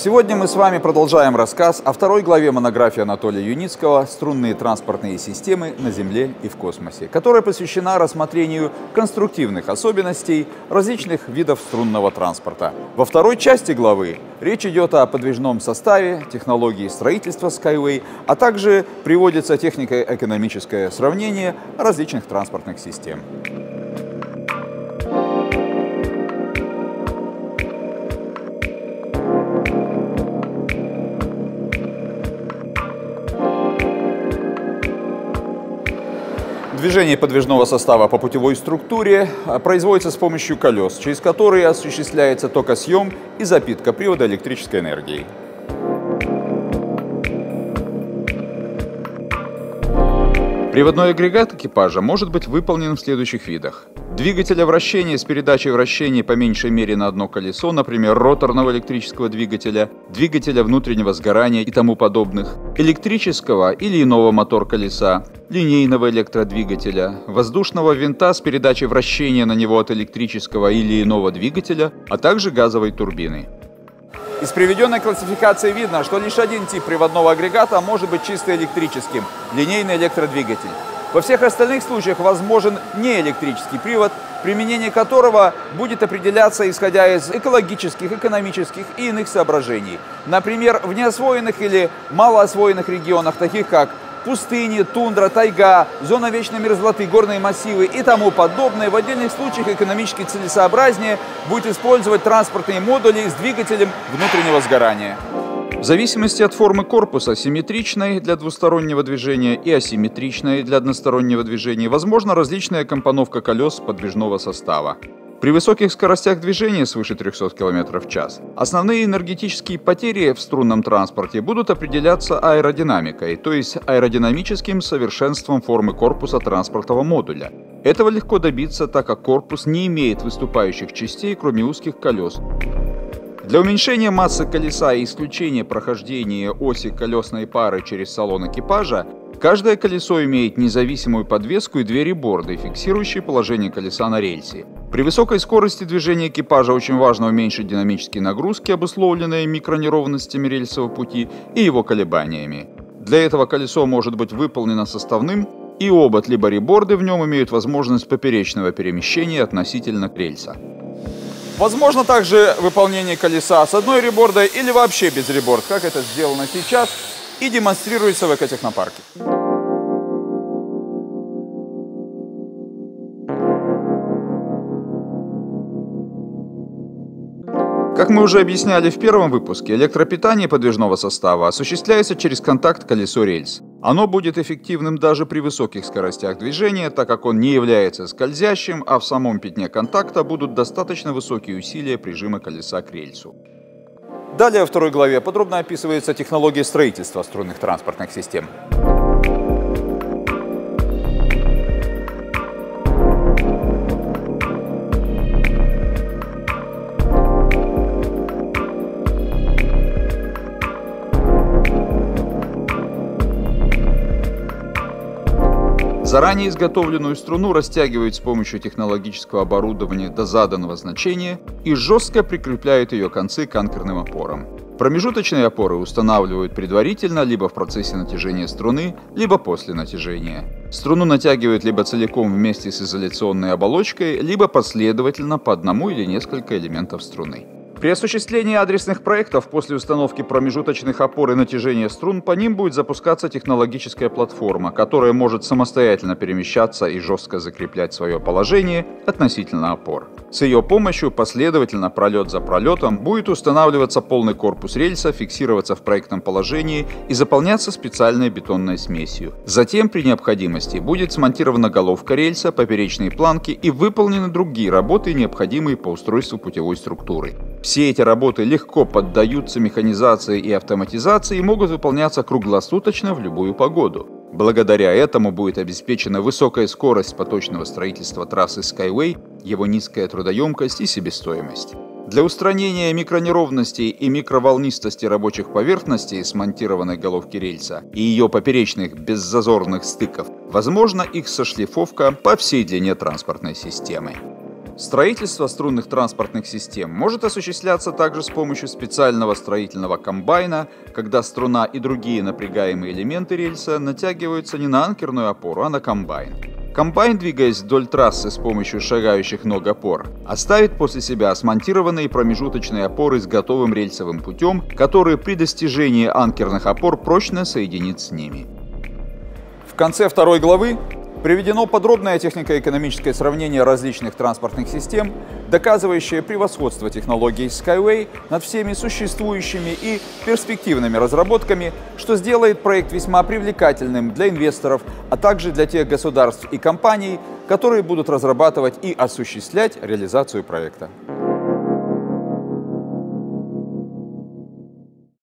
Сегодня мы с вами продолжаем рассказ о второй главе монографии Анатолия Юницкого «Струнные транспортные системы на Земле и в космосе», которая посвящена рассмотрению конструктивных особенностей различных видов струнного транспорта. Во второй части главы речь идет о подвижном составе, технологии строительства Skyway, а также приводится технико-экономическое сравнение различных транспортных систем. Движение подвижного состава по путевой структуре производится с помощью колес, через которые осуществляется токосъем и запитка привода электрической энергией. Приводной агрегат экипажа может быть выполнен в следующих видах. Двигателя вращения с передачей вращения по меньшей мере на одно колесо, например, роторного электрического двигателя, двигателя внутреннего сгорания и тому подобных, электрического или иного мотор-колеса, линейного электродвигателя, воздушного винта с передачей вращения на него от электрического или иного двигателя, а также газовой турбины. Из приведенной классификации видно, что лишь один тип приводного агрегата может быть чисто электрическим – линейный электродвигатель. Во всех остальных случаях возможен неэлектрический привод, применение которого будет определяться исходя из экологических, экономических и иных соображений. Например, в неосвоенных или малоосвоенных регионах, таких как пустыни, тундра, тайга, зона вечной мерзлоты, горные массивы и тому подобное, в отдельных случаях экономически целесообразнее будет использовать транспортные модули с двигателем внутреннего сгорания. В зависимости от формы корпуса, симметричной для двустороннего движения и асимметричной для одностороннего движения, возможна различная компоновка колес подвижного состава. При высоких скоростях движения свыше 300 км в час основные энергетические потери в струнном транспорте будут определяться аэродинамикой, то есть аэродинамическим совершенством формы корпуса транспортного модуля. Этого легко добиться, так как корпус не имеет выступающих частей, кроме узких колес. Для уменьшения массы колеса и исключения прохождения оси колесной пары через салон экипажа, каждое колесо имеет независимую подвеску и две реборды, фиксирующие положение колеса на рельсе. При высокой скорости движения экипажа очень важно уменьшить динамические нагрузки, обусловленные микронеровностями рельсового пути и его колебаниями. Для этого колесо может быть выполнено составным, и обод либо реборды в нем имеют возможность поперечного перемещения относительно рельса. Возможно также выполнение колеса с одной ребордой или вообще без реборд, как это сделано сейчас и демонстрируется в экотехнопарке. Как мы уже объясняли в первом выпуске, электропитание подвижного состава осуществляется через контакт колесо-рельс. Оно будет эффективным даже при высоких скоростях движения, так как он не является скользящим, а в самом пятне контакта будут достаточно высокие усилия прижима колеса к рельсу. Далее во второй главе подробно описывается технология строительства струнных транспортных систем. Заранее изготовленную струну растягивают с помощью технологического оборудования до заданного значения и жестко прикрепляют ее концы к анкерным опорам. Промежуточные опоры устанавливают предварительно либо в процессе натяжения струны, либо после натяжения. Струну натягивают либо целиком вместе с изоляционной оболочкой, либо последовательно по одному или несколько элементов струны. При осуществлении адресных проектов после установки промежуточных опор и натяжения струн по ним будет запускаться технологическая платформа, которая может самостоятельно перемещаться и жестко закреплять свое положение относительно опор. С ее помощью последовательно, пролет за пролетом, будет устанавливаться полный корпус рельса, фиксироваться в проектном положении и заполняться специальной бетонной смесью. Затем, при необходимости, будет смонтирована головка рельса, поперечные планки и выполнены другие работы, необходимые по устройству путевой структуры. Все эти работы легко поддаются механизации и автоматизации и могут выполняться круглосуточно в любую погоду. Благодаря этому будет обеспечена высокая скорость поточного строительства трассы Skyway, его низкая трудоемкость и себестоимость. Для устранения микронеровностей и микроволнистости рабочих поверхностей смонтированной головки рельса и ее поперечных беззазорных стыков возможна их сошлифовка по всей длине транспортной системы. Строительство струнных транспортных систем может осуществляться также с помощью специального строительного комбайна, когда струна и другие напрягаемые элементы рельса натягиваются не на анкерную опору, а на комбайн. Комбайн, двигаясь вдоль трассы с помощью шагающих ног опор, оставит после себя смонтированные промежуточные опоры с готовым рельсовым путем, которые при достижении анкерных опор прочно соединит с ними. В конце второй главы приведено подробное технико-экономическое сравнение различных транспортных систем, доказывающее превосходство технологий Skyway над всеми существующими и перспективными разработками, что сделает проект весьма привлекательным для инвесторов, а также для тех государств и компаний, которые будут разрабатывать и осуществлять реализацию проекта.